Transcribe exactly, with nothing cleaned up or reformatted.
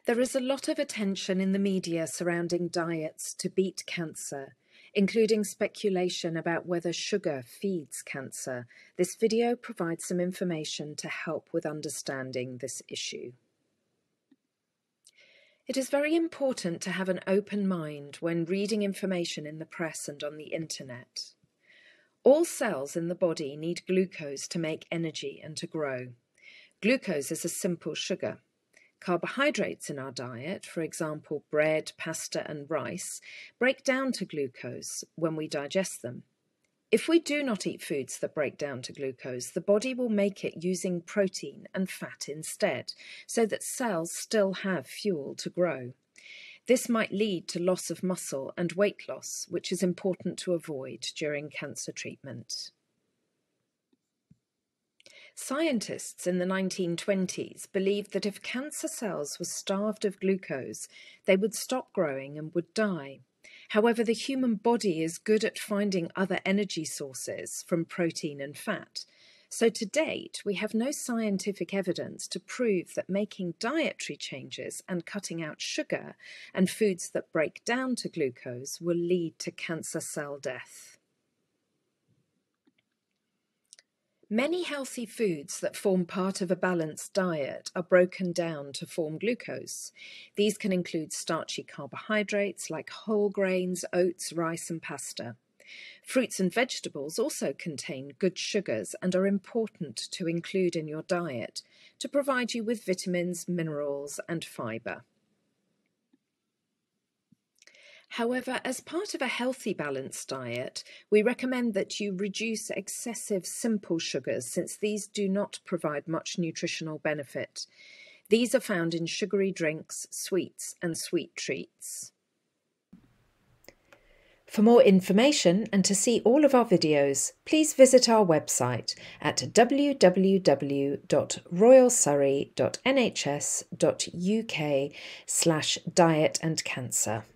There is a lot of attention in the media surrounding diets to beat cancer, including speculation about whether sugar feeds cancer. This video provides some information to help with understanding this issue. It is very important to have an open mind when reading information in the press and on the internet. All cells in the body need glucose to make energy and to grow. Glucose is a simple sugar. Carbohydrates in our diet, for example bread, pasta and rice, break down to glucose when we digest them. If we do not eat foods that break down to glucose, the body will make it using protein and fat instead, so that cells still have fuel to grow. This might lead to loss of muscle and weight loss, which is important to avoid during cancer treatment. Scientists in the nineteen twenties believed that if cancer cells were starved of glucose, they would stop growing and would die. However, the human body is good at finding other energy sources from protein and fat. So to date, we have no scientific evidence to prove that making dietary changes and cutting out sugar and foods that break down to glucose will lead to cancer cell death. Many healthy foods that form part of a balanced diet are broken down to form glucose. These can include starchy carbohydrates like whole grains, oats, rice and pasta. Fruits and vegetables also contain good sugars and are important to include in your diet to provide you with vitamins, minerals and fibre. However, as part of a healthy balanced diet, we recommend that you reduce excessive simple sugars since these do not provide much nutritional benefit. These are found in sugary drinks, sweets and sweet treats. For more information and to see all of our videos, please visit our website at w w w dot royal surrey dot n h s dot u k slash diet and cancer.